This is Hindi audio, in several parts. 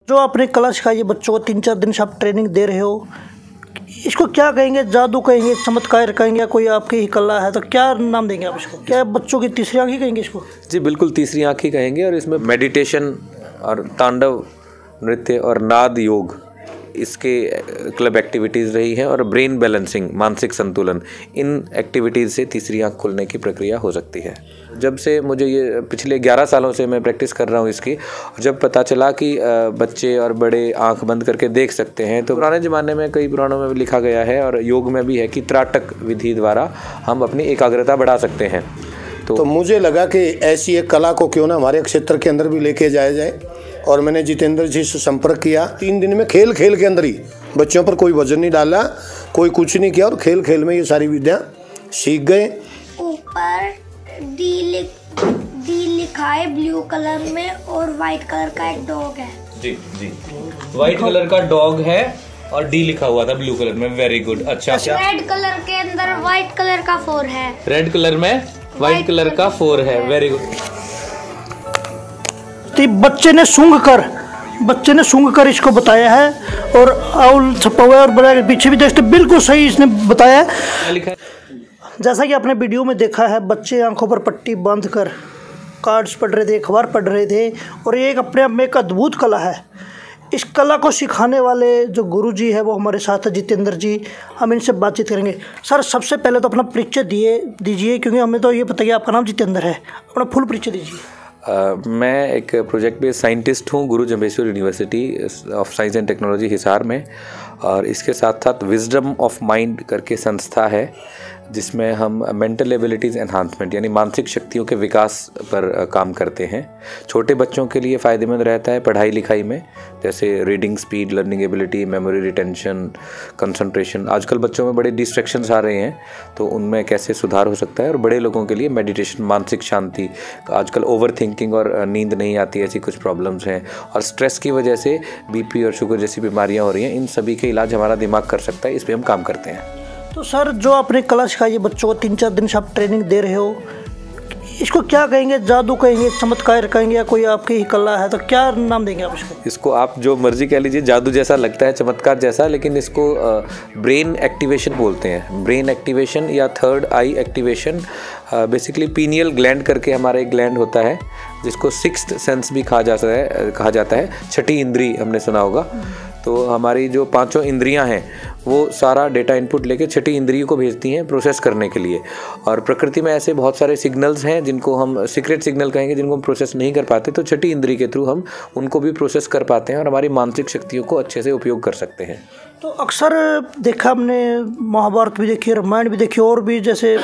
जो आपने कला सिखाई है बच्चों को 3-4 दिन से आप ट्रेनिंग दे रहे हो, इसको क्या कहेंगे? जादू कहेंगे, चमत्कार कहेंगे, या कोई आपकी ही कला है? तो क्या नाम देंगे आप इसको? क्या बच्चों की तीसरी आँख ही कहेंगे इसको? जी बिल्कुल, तीसरी आँख ही कहेंगे। और इसमें मेडिटेशन और तांडव नृत्य और नाद योग इसके क्लब एक्टिविटीज़ रही हैं, और ब्रेन बैलेंसिंग, मानसिक संतुलन, इन एक्टिविटीज़ से तीसरी आँख खुलने की प्रक्रिया हो सकती है। जब से मुझे ये पिछले 11 सालों से मैं प्रैक्टिस कर रहा हूँ इसकी, जब पता चला कि बच्चे और बड़े आँख बंद करके देख सकते हैं, तो पुराने ज़माने में कई पुराणों में भी लिखा गया है और योग में भी है कि त्राटक विधि द्वारा हम अपनी एकाग्रता बढ़ा सकते हैं। तो मुझे लगा कि ऐसी एक कला को क्यों ना हमारे क्षेत्र के अंदर भी लेके जाया जाए, और मैंने जितेंद्र जी से संपर्क किया। 3 दिन में खेल के अंदर ही बच्चों पर कोई वजन नहीं डाला, कोई कुछ नहीं किया, और खेल में ये सारी विद्या सीख गए। ऊपर डी लिखा है ब्लू कलर में, और व्हाइट कलर का एक डॉग है। जी व्हाइट कलर का डॉग है और डी लिखा हुआ था ब्लू कलर में। Very good. अच्छा, रेड कलर के अंदर व्हाइट कलर का 4 है। रेड कलर में व्हाइट कलर का 4 है। Very good. तो बच्चे ने सूंघ कर इसको बताया है, और आउल छपा हुआ है, और बड़ा पीछे भी देखते बिल्कुल सही इसने बताया है। जैसा कि आपने वीडियो में देखा है, बच्चे आंखों पर पट्टी बांध कर कार्ड्स पढ़ रहे थे, अखबार पढ़ रहे थे, और ये एक अपने आप में एक अद्भुत कला है। इस कला को सिखाने वाले जो गुरुजी है वो हमारे साथ है, जितेंद्र जी। हम इनसे बातचीत करेंगे। सर, सबसे पहले तो अपना परिचय दीजिए, क्योंकि हमें तो ये पता है आपका नाम जितेंद्र है। अपना फुल परिचय दीजिए। मैं एक प्रोजेक्ट बेस्ड साइंटिस्ट हूँ Guru Jambheshwar university of science and technology Hisar में, और इसके साथ साथ विजडम ऑफ माइंड करके संस्था है, जिसमें हम मेंटल एबिलिटीज़ एनहांसमेंट यानी मानसिक शक्तियों के विकास पर काम करते हैं। छोटे बच्चों के लिए फ़ायदेमंद रहता है पढ़ाई लिखाई में, जैसे reading speed, learning ability, memory retention, concentration. आजकल बच्चों में बड़े डिस्ट्रैक्शंस आ रहे हैं, तो उनमें कैसे सुधार हो सकता है। और बड़े लोगों के लिए मेडिटेशन, मानसिक शांति, आजकल ओवर थिंकिंग और नींद नहीं आती, ऐसी कुछ प्रॉब्लम्स हैं, और स्ट्रेस की वजह से बीपी और शुगर जैसी बीमारियाँ हो रही हैं। इन सभी के इलाज हमारा दिमाग कर सकता है, इस पर हम काम करते हैं। तो सर, जो आपने कला सिखाई है बच्चों को 3-4 दिन से आप ट्रेनिंग दे रहे हो, इसको क्या कहेंगे? जादू कहेंगे, चमत्कार कहेंगे, या कोई आपकी ही कला है? तो क्या नाम देंगे आप इसको? इसको आप जो मर्जी कह लीजिए, जादू जैसा लगता है, चमत्कार जैसा, लेकिन इसको ब्रेन एक्टिवेशन बोलते हैं। ब्रेन एक्टिवेशन या third eye activation. Basically pineal gland करके हमारा एक ग्लैंड होता है, जिसको सिक्स्थ सेंस भी कहा जाता है। छठी इंद्री हमने सुना होगा। तो हमारी जो 5 इंद्रियां हैं, वो सारा डेटा इनपुट लेके छठी इंद्रियों को भेजती हैं प्रोसेस करने के लिए। और प्रकृति में ऐसे बहुत सारे सिग्नल्स हैं जिनको हम सीक्रेट सिग्नल कहेंगे, जिनको हम प्रोसेस नहीं कर पाते, तो छठी इंद्री के थ्रू हम उनको भी प्रोसेस कर पाते हैं और हमारी मानसिक शक्तियों को अच्छे से उपयोग कर सकते हैं। तो अक्सर देखा हमने, महाभारत भी देखी, रामायण भी देखी, और भी जैसे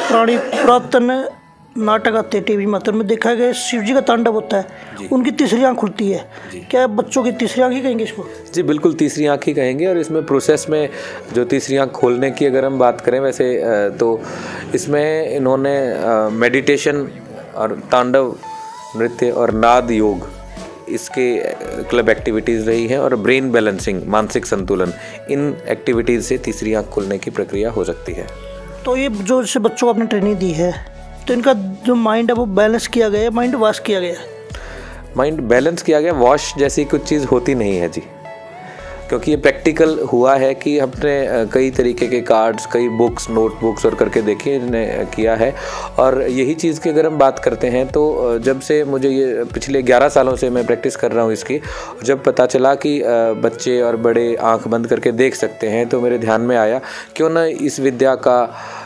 पुरातन नाटक आते हैं टीवी में, में देखा गया शिव जी का तांडव होता है, उनकी तीसरी आँख खुलती है। क्या बच्चों की तीसरी आँख ही कहेंगे इसको? जी बिल्कुल, तीसरी आँख ही कहेंगे। और इसमें प्रोसेस में जो तीसरी आँख खोलने की अगर हम बात करें वैसे, तो इसमें इन्होंने मेडिटेशन और तांडव नृत्य और नाद योग इसके क्लब एक्टिविटीज़ रही हैं, और ब्रेन बैलेंसिंग, मानसिक संतुलन, इन एक्टिविटीज़ से तीसरी आँख खुलने की प्रक्रिया हो सकती है। तो ये जो जैसे बच्चों को आपने ट्रेनिंग दी है, तो इनका जो माइंड है वो बैलेंस किया गया है, माइंड वॉश किया गया है? माइंड बैलेंस किया गया, वॉश जैसी कुछ चीज़ होती नहीं है जी, क्योंकि ये प्रैक्टिकल हुआ है कि हमने कई तरीके के कार्ड्स, कई बुक्स, नोटबुक्स और करके देखे, इन्हें किया है। और यही चीज़ की अगर हम बात करते हैं, तो जब से मुझे ये पिछले 11 सालों से मैं प्रैक्टिस कर रहा हूँ इसकी, जब पता चला कि बच्चे और बड़े आँख बंद करके देख सकते हैं, तो मेरे ध्यान में आया क्यों ना इस विद्या का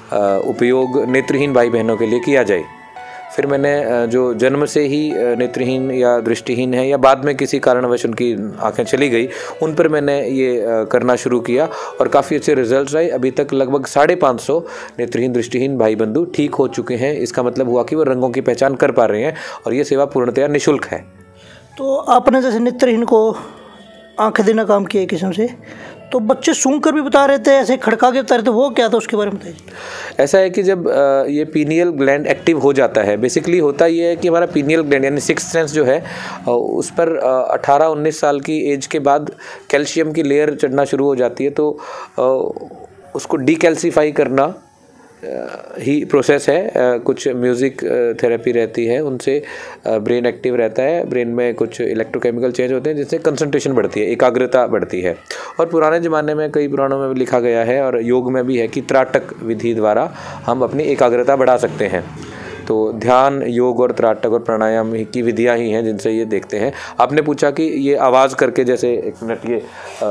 उपयोग नेत्रहीन भाई बहनों के लिए किया जाए। फिर मैंने जो जन्म से ही नेत्रहीन या दृष्टिहीन है, या बाद में किसी कारणवश उनकी आंखें चली गई, उन पर मैंने ये करना शुरू किया, और काफ़ी अच्छे रिजल्ट्स आए। अभी तक लगभग 550 नेत्रहीन दृष्टिहीन भाई बंधु ठीक हो चुके हैं। इसका मतलब हुआ कि वो रंगों की पहचान कर पा रहे हैं, और ये सेवा पूर्णतया निःशुल्क है। तो आपने जैसे नेत्रहीन को आंखें देना काम किया एक किस्म से, तो बच्चे सूंघ कर भी बता रहे थे, ऐसे खड़का के बता रहे थे, वो क्या था उसके बारे में बताइए। ऐसा है कि जब ये पीनियल ग्लैंड एक्टिव हो जाता है, बेसिकली होता ये है कि हमारा पीनियल ग्लैंड यानी सिक्स्थ सेंस जो है, उस पर 18-19 साल की एज के बाद कैल्शियम की लेयर चढ़ना शुरू हो जाती है। तो उसको डीकैल्सीफाई करना ही प्रोसेस है। कुछ म्यूज़िक थेरेपी रहती है, उनसे ब्रेन एक्टिव रहता है, ब्रेन में कुछ इलेक्ट्रोकेमिकल चेंज होते हैं जिससे कंसंट्रेशन बढ़ती है, एकाग्रता बढ़ती है। और पुराने ज़माने में कई पुराणों में भी लिखा गया है और योग में भी है कि त्राटक विधि द्वारा हम अपनी एकाग्रता बढ़ा सकते हैं। तो ध्यान, योग और त्राटक और प्राणायाम की विधियां ही हैं जिनसे ये देखते हैं। आपने पूछा कि ये आवाज़ करके, जैसे एक मिनट, ये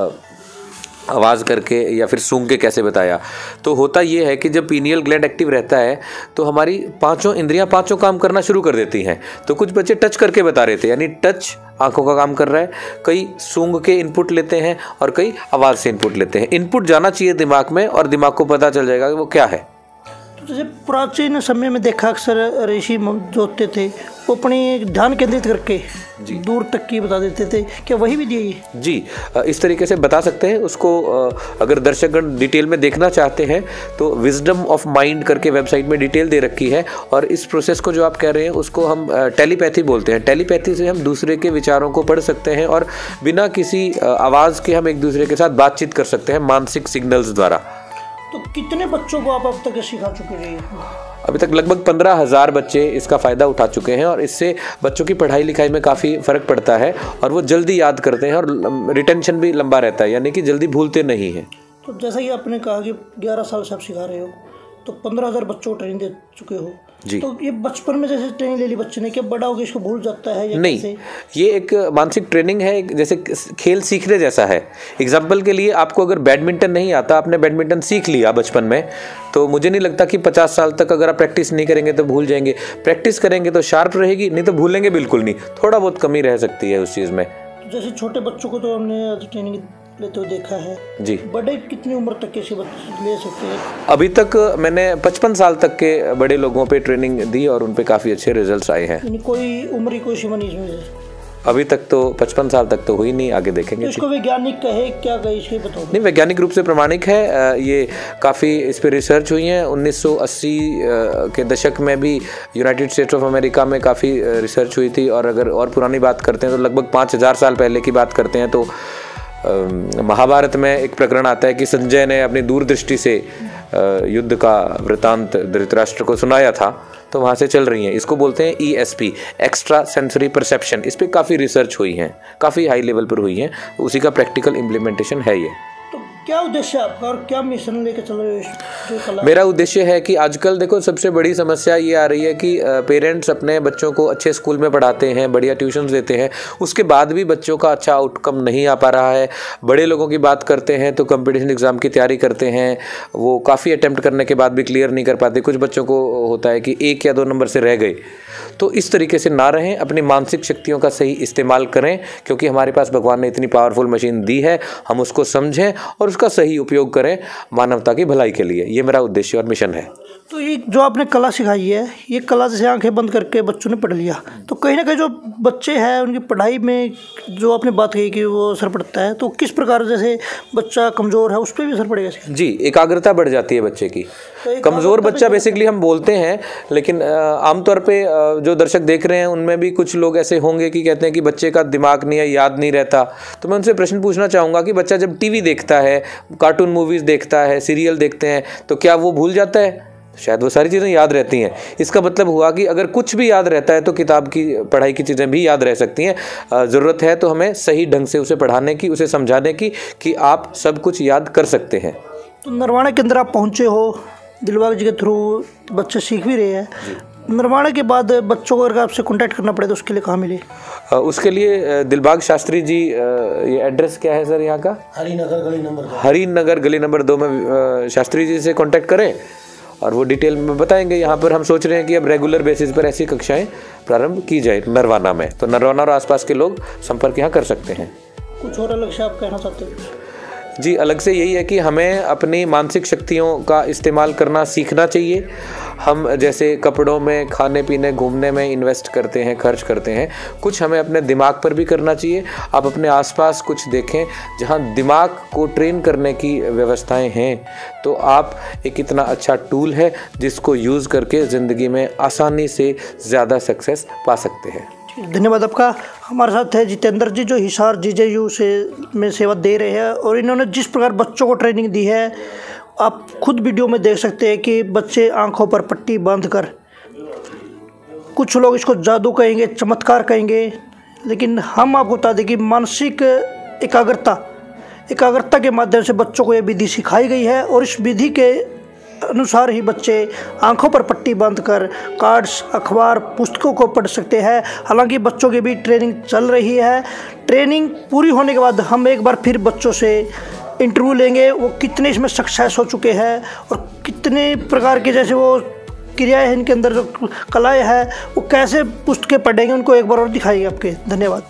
आवाज़ करके या फिर सूंघ के कैसे बताया, तो होता ये है कि जब पीनियल ग्लैंड एक्टिव रहता है तो हमारी पांचों इंद्रियां पांचों काम करना शुरू कर देती हैं। तो कुछ बच्चे टच करके बता रहे थे, यानी टच आंखों का काम कर रहा है, कई सूंघ के इनपुट लेते हैं और कई आवाज़ से इनपुट लेते हैं। इनपुट जाना चाहिए दिमाग में और दिमाग को पता चल जाएगा कि वो क्या है। तो जैसे प्राचीन समय में देखा अक्सर ऋषि जो होते थे वो अपनी ध्यान केंद्रित करके दूर तक की बता देते थे, क्या वही विधि है? जी, इस तरीके से बता सकते हैं उसको। अगर दर्शकगण डिटेल में देखना चाहते हैं तो विजडम ऑफ माइंड करके वेबसाइट में डिटेल दे रखी है। और इस प्रोसेस को जो आप कह रहे हैं उसको हम टेलीपैथी बोलते हैं। टेलीपैथी से हम दूसरे के विचारों को पढ़ सकते हैं और बिना किसी आवाज़ के हम एक दूसरे के साथ बातचीत कर सकते हैं मानसिक सिग्नल्स द्वारा। तो कितने बच्चों को आप अब तक सिखा चुके हैं? अभी तक लगभग 15,000 बच्चे इसका फ़ायदा उठा चुके हैं और इससे बच्चों की पढ़ाई लिखाई में काफ़ी फ़र्क पड़ता है और वो जल्दी याद करते हैं और रिटेंशन भी लंबा रहता है, यानी कि जल्दी भूलते नहीं हैं। तो जैसा कि आपने कहा कि 11 साल से आप सिखा रहे हो, तो 15,000 बच्चों को ट्रेनिंग दे चुके हो जी। तो ये बचपन में जैसे ट्रेनिंग ले ली बच्चे ने, क्या बड़ा होकर इसको भूल जाता है या नहीं? कैसे? ये एक मानसिक ट्रेनिंग है, जैसे खेल सीखने जैसा है। एग्जाम्पल के लिए, आपको अगर बैडमिंटन नहीं आता, आपने बैडमिंटन सीख लिया बचपन में, तो मुझे नहीं लगता कि 50 साल तक अगर आप प्रैक्टिस नहीं करेंगे तो भूल जाएंगे। प्रैक्टिस करेंगे तो शार्प रहेगी, नहीं तो भूलेंगे बिल्कुल नहीं। थोड़ा बहुत कमी रह सकती है उस चीज़ में। जैसे छोटे बच्चों को तो हमने ट्रेनिंग लेते हुए देखा है जी। बड़े कितनी उम्र तक कैसे बच्चे ले सकते हैं? अभी तक मैंने 55 साल तक के बड़े लोगों पे ट्रेनिंग दी और उन पे काफ़ी अच्छे रिजल्ट्स आए हैं। कोई उम्र की कोई सीमा नहीं इसमें? अभी तक तो 55 साल तक तो हुई नहीं, आगे देखेंगे। तो इसको वैज्ञानिक कहे क्या कहे, इसके बताओ। नहीं, वैज्ञानिक रूप से प्रमाणिक है। ये काफ़ी इस पर रिसर्च हुई है। 1980 के दशक में भी यूनाइटेड स्टेट्स ऑफ अमेरिका में काफ़ी रिसर्च हुई थी। और अगर और पुरानी बात करते हैं तो लगभग 5000 साल पहले की बात करते हैं तो महाभारत में एक प्रकरण आता है कि संजय ने अपनी दूरदृष्टि से युद्ध का वृतांत धृतराष्ट्र को सुनाया था। तो वहाँ से चल रही हैं, इसको बोलते हैं ESP, एक्स्ट्रा सेंसरी परसेप्शन। इस पर काफ़ी रिसर्च हुई हैं, काफ़ी हाई लेवल पर हुई हैं, उसी का प्रैक्टिकल इम्प्लीमेंटेशन है ये। तो क्या उद्देश्य है आपका और क्या मिशन लेकर चल रहे हो? मेरा उद्देश्य है कि आजकल देखो सबसे बड़ी समस्या ये आ रही है कि पेरेंट्स अपने बच्चों को अच्छे स्कूल में पढ़ाते हैं, बढ़िया ट्यूशन देते हैं, उसके बाद भी बच्चों का अच्छा आउटकम नहीं आ पा रहा है। बड़े लोगों की बात करते हैं तो कंपटीशन एग्ज़ाम की तैयारी करते हैं, वो काफ़ी अटैम्प्ट करने के बाद भी क्लियर नहीं कर पाते। कुछ बच्चों को होता है कि 1 या 2 नंबर से रह गए। तो इस तरीके से ना रहें, अपनी मानसिक शक्तियों का सही इस्तेमाल करें, क्योंकि हमारे पास भगवान ने इतनी पावरफुल मशीन दी है, हम उसको समझें और उसका सही उपयोग करें मानवता की भलाई के लिए। ये मेरा उद्देश्य और मिशन है। तो ये जो आपने कला सिखाई है, ये कला जैसे आंखें बंद करके बच्चों ने पढ़ लिया, तो कहीं ना कहीं जो बच्चे हैं उनकी पढ़ाई में जो आपने बात कही कि वो असर पड़ता है, तो किस प्रकार जैसे बच्चा कमज़ोर है उस पर भी असर पड़ेगा? जी, एकाग्रता बढ़ जाती है बच्चे की। तो कमज़ोर बच्चा बेसिकली हम बोलते हैं, लेकिन आमतौर पे जो दर्शक देख रहे हैं उनमें भी कुछ लोग ऐसे होंगे कि कहते हैं कि बच्चे का दिमाग नहीं है, याद नहीं रहता। तो मैं उनसे प्रश्न पूछना चाहूँगा कि बच्चा जब टीवी देखता है, कार्टून मूवीज़ देखता है, सीरियल देखते हैं, तो क्या वो भूल जाता है? शायद वो सारी चीज़ें याद रहती हैं। इसका मतलब हुआ कि अगर कुछ भी याद रहता है तो किताब की पढ़ाई की चीज़ें भी याद रह सकती हैं। ज़रूरत है तो हमें सही ढंग से उसे पढ़ाने की, उसे समझाने की कि आप सब कुछ याद कर सकते हैं। तो नरवाना के अंदर आप पहुँचे हो, दिलबाग जी के थ्रू बच्चे सीख भी रहे हैं। नरवाना के बाद बच्चों को अगर आपसे कॉन्टैक्ट करना पड़े तो उसके लिए कहाँ मिले? उसके लिए दिलबाग शास्त्री जी, ये एड्रेस क्या है सर यहाँ का? हरिनगर गली नंबर 2 में शास्त्री जी से कॉन्टैक्ट करें और वो डिटेल में बताएंगे। यहाँ पर हम सोच रहे हैं कि अब रेगुलर बेसिस पर ऐसी कक्षाएं प्रारंभ की जाए नरवाना में, तो नरवाना और आसपास के लोग संपर्क यहाँ कर सकते हैं। कुछ और अलग से आप कहना चाहते हो? जी, अलग से यही है कि हमें अपनी मानसिक शक्तियों का इस्तेमाल करना सीखना चाहिए। हम जैसे कपड़ों में, खाने पीने, घूमने में इन्वेस्ट करते हैं, खर्च करते हैं, कुछ हमें अपने दिमाग पर भी करना चाहिए। आप अपने आसपास कुछ देखें जहां दिमाग को ट्रेन करने की व्यवस्थाएं हैं, तो आप एक इतना अच्छा टूल है जिसको यूज़ करके ज़िंदगी में आसानी से ज़्यादा सक्सेस पा सकते हैं। धन्यवाद आपका। हमारे साथ है जितेंद्र जी, जो हिसार GJU से में सेवा दे रहे हैं, और इन्होंने जिस प्रकार बच्चों को ट्रेनिंग दी है आप खुद वीडियो में देख सकते हैं कि बच्चे आंखों पर पट्टी बांधकर, कुछ लोग इसको जादू कहेंगे, चमत्कार कहेंगे, लेकिन हम आपको बता दें कि मानसिक एकाग्रता के माध्यम से बच्चों को यह विधि सिखाई गई है और इस विधि के अनुसार ही बच्चे आंखों पर पट्टी बांधकर कार्ड्स, अखबार, पुस्तकों को पढ़ सकते हैं। हालांकि बच्चों की भी ट्रेनिंग चल रही है। ट्रेनिंग पूरी होने के बाद हम एक बार फिर बच्चों से इंटरव्यू लेंगे, वो कितने इसमें सक्सेस हो चुके हैं और कितने प्रकार के जैसे वो क्रियाएं हैं, इनके अंदर जो कलाएँ हैं वो कैसे पुस्तकें पढ़ेंगे, उनको एक बार और दिखाएंगे आपके। धन्यवाद।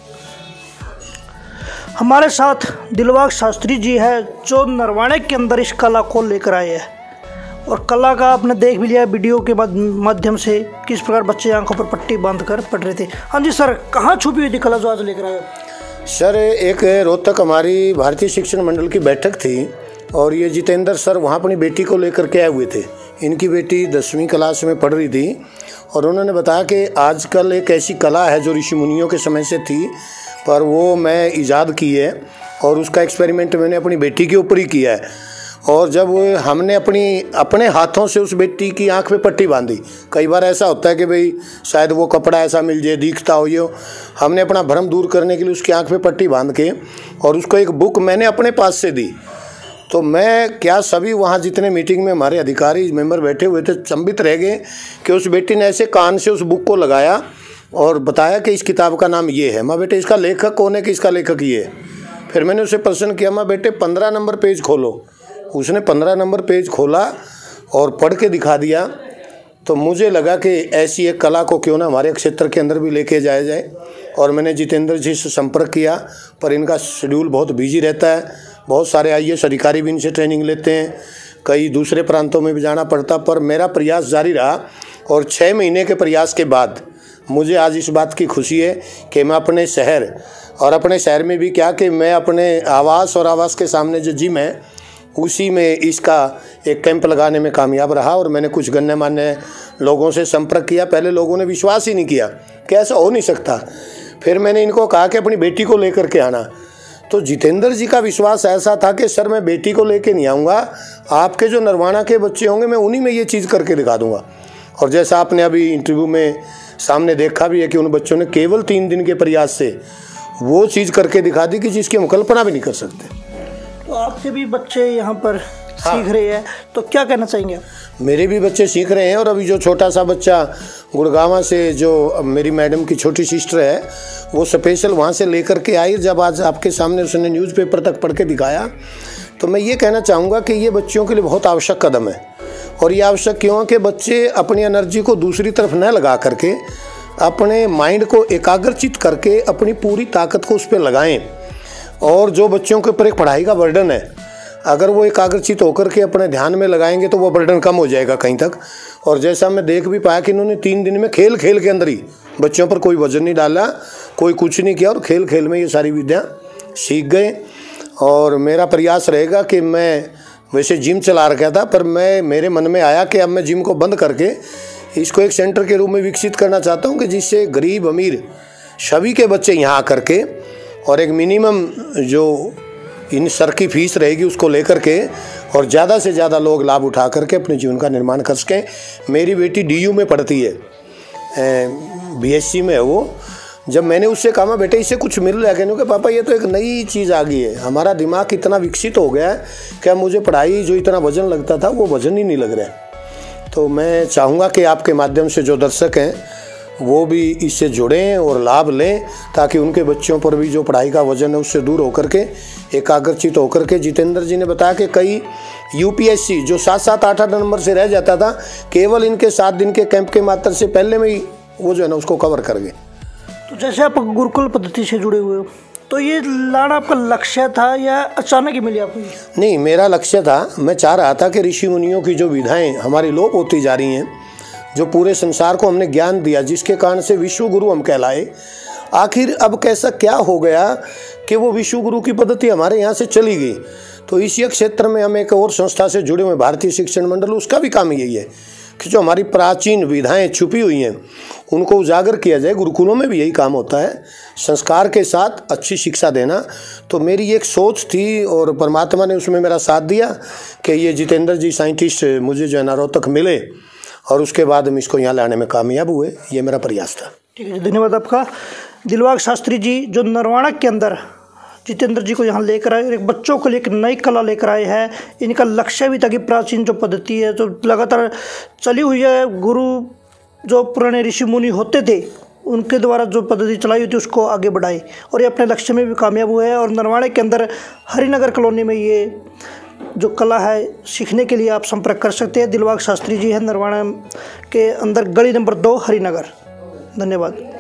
हमारे साथ दिलबाग शास्त्री जी है जो नरवाणे के अंदर इस कला को लेकर आए हैं और कला का आपने देख भी लिया वीडियो के माध्यम से किस प्रकार बच्चे आंखों पर पट्टी बांधकर पढ़ रहे थे। हाँ जी सर, कहाँ छुपी हुई थी कला जो आज लेकर आए? सर, एक रोहतक हमारी भारतीय शिक्षण मंडल की बैठक थी और ये जितेंद्र सर वहाँ अपनी बेटी को लेकर के आए हुए थे। इनकी बेटी 10वीं क्लास में पढ़ रही थी और उन्होंने बताया कि आजकल एक ऐसी कला है जो ऋषि मुनियों के समय से थी, पर वो मैं ईजाद की है और उसका एक्सपेरिमेंट मैंने अपनी बेटी के ऊपर ही किया है। और जब हमने अपने हाथों से उस बेटी की आंख पे पट्टी बांधी, कई बार ऐसा होता है कि भाई शायद वो कपड़ा ऐसा मिल जाए, दिखता हो ये, हमने अपना भ्रम दूर करने के लिए उसकी आंख पे पट्टी बांध के और उसको एक बुक मैंने अपने पास से दी। तो मैं क्या, सभी वहाँ जितने मीटिंग में हमारे अधिकारी मेंबर बैठे हुए थे चंबित रह गए कि उस बेटी ने ऐसे कान से उस बुक को लगाया और बताया कि इस किताब का नाम ये है। माँ बेटे इसका लेखक कौन है, कि इसका लेखक ये है। फिर मैंने उससे प्रश्न किया, माँ बेटे 15 नंबर पेज खोलो। उसने 15 नंबर पेज खोला और पढ़ के दिखा दिया। तो मुझे लगा कि ऐसी एक कला को क्यों ना हमारे क्षेत्र के अंदर भी लेके जाया जाए। और मैंने जितेंद्र जी से संपर्क किया, पर इनका शेड्यूल बहुत बिजी रहता है। बहुत सारे IAS अधिकारी भी इनसे ट्रेनिंग लेते हैं, कई दूसरे प्रांतों में भी जाना पड़ता, पर मेरा प्रयास जारी रहा। और 6 महीने के प्रयास के बाद मुझे आज इस बात की खुशी है कि मैं अपने शहर और अपने शहर में भी क्या कि मैं अपने आवास और आवास के सामने जो जिम है उसी में इसका एक कैंप लगाने में कामयाब रहा। और मैंने कुछ गण्यमान्य लोगों से संपर्क किया। पहले लोगों ने विश्वास ही नहीं किया कि ऐसा हो नहीं सकता। फिर मैंने इनको कहा कि अपनी बेटी को लेकर के आना। तो जितेंद्र जी का विश्वास ऐसा था कि सर मैं बेटी को लेके नहीं आऊँगा, आपके जो नरवाणा के बच्चे होंगे मैं उन्हीं में ये चीज़ करके दिखा दूँगा। और जैसा आपने अभी इंटरव्यू में सामने देखा भी है कि उन बच्चों ने केवल 3 दिन के प्रयास से वो चीज़ करके दिखा दी कि जिसकी हम कल्पना भी नहीं कर सकते। तो आपके भी बच्चे यहाँ पर सीख रहे हैं, तो क्या कहना चाहेंगे आप? मेरे भी बच्चे सीख रहे हैं। और अभी जो छोटा सा बच्चा गुड़गांव से, जो मेरी मैडम की छोटी सिस्टर है, वो स्पेशल वहाँ से लेकर के आई। जब आज आपके सामने उसने न्यूज़पेपर तक पढ़ के दिखाया, तो मैं ये कहना चाहूँगा कि ये बच्चों के लिए बहुत आवश्यक कदम है। और ये आवश्यक क्यों है कि बच्चे अपनी एनर्जी को दूसरी तरफ न लगा करके अपने माइंड को एकाग्रचित करके अपनी पूरी ताकत को उस पर लगाएं। और जो बच्चों के ऊपर एक पढ़ाई का बर्डन है, अगर वो एकाग्रचित होकर के अपने ध्यान में लगाएंगे तो वो बर्डन कम हो जाएगा कहीं तक। और जैसा मैं देख भी पाया कि इन्होंने 3 दिन में खेल के अंदर ही बच्चों पर कोई वजन नहीं डाला, कोई कुछ नहीं किया और खेल में ये सारी विद्या सीख गए। और मेरा प्रयास रहेगा कि मैं वैसे जिम चला रखा था, पर मेरे मन में आया कि अब मैं जिम को बंद करके इसको एक सेंटर के रूप में विकसित करना चाहता हूँ कि जिससे गरीब अमीर सभी के बच्चे यहाँ आकर के और एक मिनिमम जो इन सर की फीस रहेगी उसको लेकर के और ज़्यादा से ज़्यादा लोग लाभ उठा करके अपने जीवन का निर्माण कर सकें। मेरी बेटी DU में पढ़ती है, BSc में है वो। जब मैंने उससे कहा बेटे इससे कुछ मिल रहा है, कहने के पापा ये तो एक नई चीज़ आ गई है, हमारा दिमाग इतना विकसित हो गया है कि अब मुझे पढ़ाई जो इतना वजन लगता था वो वजन ही नहीं लग रहा है। तो मैं चाहूँगा कि आपके माध्यम से जो दर्शक हैं वो भी इससे जुड़ें और लाभ लें, ताकि उनके बच्चों पर भी जो पढ़ाई का वजन है उससे दूर होकर के एकाग्रचित होकर के। जितेंद्र जी ने बताया कि कई UPSC जो 7-7, 8-8 नंबर से रह जाता था, केवल इनके 7 दिन के कैंप के मात्र से पहले में ही वो जो है ना उसको कवर कर गए। तो जैसे आप गुरुकुल पद्धति से जुड़े हुए हो, तो ये लाना आपका लक्ष्य था या अचानक ही मिली आपको? नहीं, मेरा लक्ष्य था। मैं चाह रहा था कि ऋषि मुनियों की जो विधाएं हमारी लोप होती जा रही हैं, जो पूरे संसार को हमने ज्ञान दिया, जिसके कारण से विश्व गुरु हम कहलाए, आखिर अब कैसा क्या हो गया कि वो विश्व गुरु की पद्धति हमारे यहाँ से चली गई। तो इसी क्षेत्र में हम एक और संस्था से जुड़े हुए भारतीय शिक्षण मंडल, उसका भी काम यही है कि जो हमारी प्राचीन विधाएं छुपी हुई हैं उनको उजागर किया जाए। गुरुकुलों में भी यही काम होता है, संस्कार के साथ अच्छी शिक्षा देना। तो मेरी एक सोच थी और परमात्मा ने उसमें मेरा साथ दिया कि ये जितेंद्र जी साइंटिस्ट मुझे जो है ना रोहतक मिले और उसके बाद हम इसको यहाँ लाने में कामयाब हुए। ये मेरा प्रयास था। ठीक है, धन्यवाद आपका। दिलबाग शास्त्री जी जो नरवाणा के अंदर जितेंद्र जी को यहाँ लेकर आए, एक बच्चों को लिए एक नई कला लेकर आए हैं। इनका लक्ष्य भी था कि प्राचीन जो पद्धति है जो लगातार चली हुई है, गुरु जो पुराने ऋषि मुनि होते थे उनके द्वारा जो पद्धति चलाई हुई थी उसको आगे बढ़ाए और ये अपने लक्ष्य में भी कामयाब हुए हैं। और नरवाणे के अंदर हरिनगर कॉलोनी में ये जो कला है सीखने के लिए आप संपर्क कर सकते हैं। दिलबाग शास्त्री जी हैं, नरवाणा के अंदर गली नंबर 2 हरिनगर। धन्यवाद।